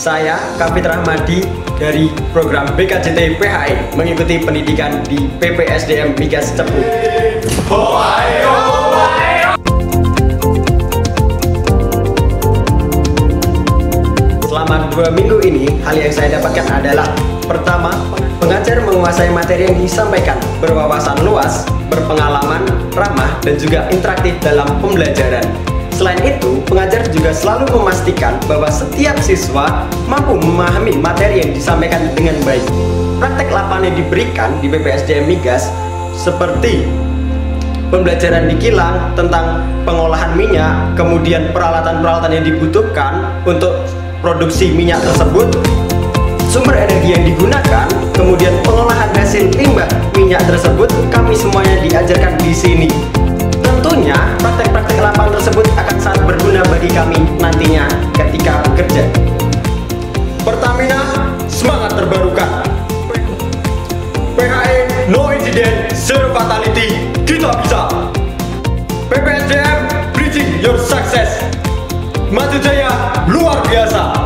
Saya Kapit Rahmadi dari program BKJT PHI mengikuti pendidikan di PPSDM Migas Cepu. Selama 2 minggu ini, hal yang saya dapatkan adalah: pertama, pengajar menguasai materi yang disampaikan, berwawasan luas, berpengalaman, ramah, dan juga interaktif dalam pembelajaran. Selain itu, pengajar juga selalu memastikan bahwa setiap siswa mampu memahami materi yang disampaikan dengan baik. Praktek lapangan yang diberikan di PPSDM Migas seperti pembelajaran di kilang tentang pengolahan minyak, kemudian peralatan-peralatan yang dibutuhkan untuk produksi minyak tersebut, sumber energi yang digunakan, kemudian pengolahan hasil limbah minyak tersebut, kami semuanya diajarkan di sini. Tentunya praktek-praktek lapangan tersebut akan sangat berguna bagi kami nantinya ketika bekerja. Pertamina, semangat terbarukan. PHI, no incident, zero fatality, kita bisa. PPSDM, bridging your success. Maju jaya, luar biasa.